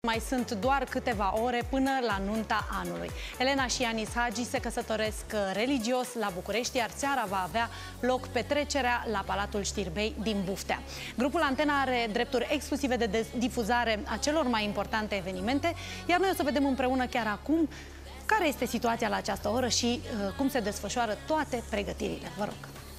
Mai sunt doar câteva ore până la nunta anului. Elena și Yanis Hagi se căsătoresc religios la București, iar seara va avea loc petrecerea la Palatul Știrbei din Buftea. Grupul Antena are drepturi exclusive de difuzare a celor mai importante evenimente, iar noi o să vedem împreună chiar acum care este situația la această oră și cum se desfășoară toate pregătirile. Vă rog!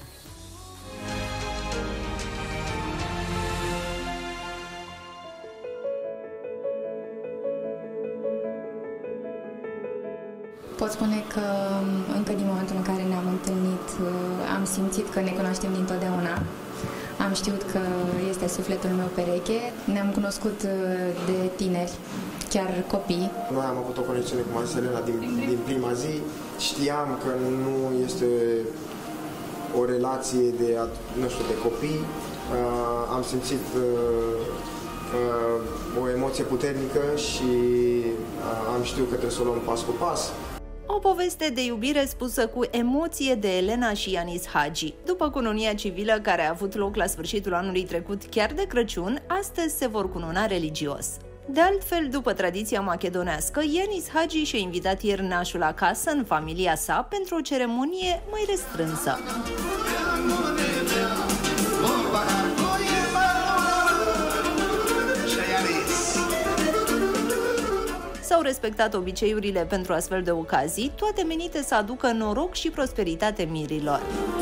Pot spune că încă din momentul în care ne-am întâlnit am simțit că ne cunoaștem dintotdeauna. Am știut că este sufletul meu pereche. Ne-am cunoscut de tineri, chiar copii. Noi am avut o conexiune cu Elena din prima zi. Știam că nu este o relație de copii. Am simțit o emoție puternică și am știut că trebuie să o luăm pas cu pas. O poveste de iubire spusă cu emoție de Elena și Yanis Hagi. După cununia civilă care a avut loc la sfârșitul anului trecut chiar de Crăciun, astăzi se vor cununa religios. De altfel, după tradiția macedonească, Yanis Hagi și-a invitat ieri nașul acasă, în familia sa, pentru o ceremonie mai restrânsă. S-au respectat obiceiurile pentru astfel de ocazii, toate menite să aducă noroc și prosperitate mirilor.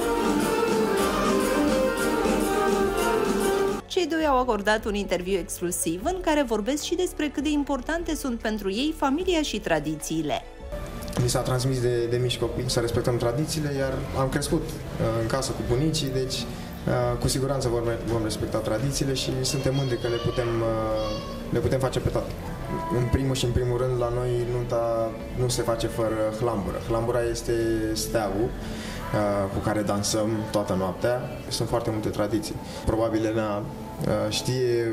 Cei doi au acordat un interviu exclusiv în care vorbesc și despre cât de importante sunt pentru ei familia și tradițiile. Mi s-a transmis de mici copii să respectăm tradițiile, iar am crescut în casă cu bunicii, deci cu siguranță vom respecta tradițiile și suntem mândri că le putem face pe toate. În primul și în primul rând, la noi nunta nu se face fără hlambură. Hlambură este steagul cu care dansăm toată noaptea. Sunt foarte multe tradiții. Probabil Elena știe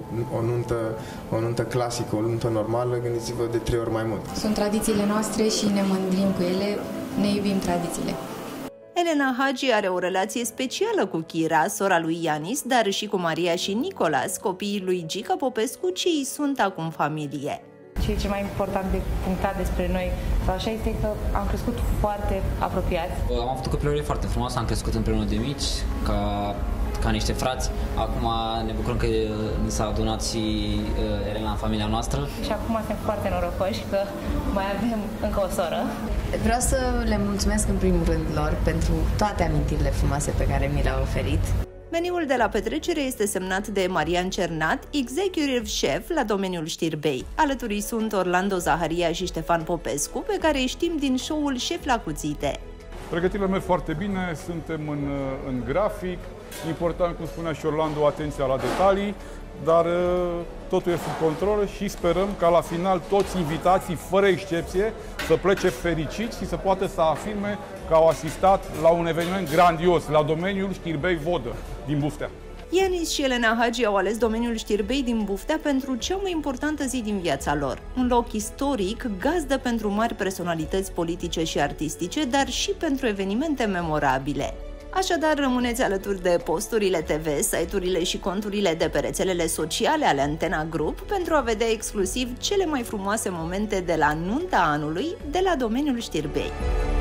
o nuntă clasică, o nuntă normală, gândiți-vă de 3 ori mai mult. Sunt tradițiile noastre și ne mândrim cu ele, ne iubim tradițiile. Elena Hagi are o relație specială cu Chira, sora lui Yanis, dar și cu Maria și Nicolas, copiii lui Gica Popescu, ce îi sunt acum familie. Ce mai important de punctat despre noi, așa, este că am crescut foarte apropiați. Am avut o copilărie foarte frumoasă, am crescut împreună de mici, ca niște frați. Acum ne bucurăm că ni s-a adunat și Elena în familia noastră. Și acum suntem foarte norocoși că mai avem încă o soră. Vreau să le mulțumesc în primul rând lor pentru toate amintirile frumoase pe care mi le-au oferit. Meniul de la petrecere este semnat de Marian Cernat, executive chef la domeniul Știrbei. Alături sunt Orlando Zaharia și Ștefan Popescu, pe care îi știm din show-ul Șef la cuțite. Pregătirile merg foarte bine, suntem în grafic. Important, cum spunea și Orlando, atenția la detalii, dar totul e sub control și sperăm ca la final toți invitații, fără excepție, să plece fericiți și să poată să afirme că au asistat la un eveniment grandios la domeniul Știrbei Vodă din Buftea. Yanis și Elena Hagi au ales domeniul Știrbei din Buftea pentru cea mai importantă zi din viața lor. Un loc istoric, gazdă pentru mari personalități politice și artistice, dar și pentru evenimente memorabile. Așadar, rămâneți alături de posturile TV, site-urile și conturile de pe rețelele sociale ale Antena Group pentru a vedea exclusiv cele mai frumoase momente de la nunta anului de la domeniul Știrbei.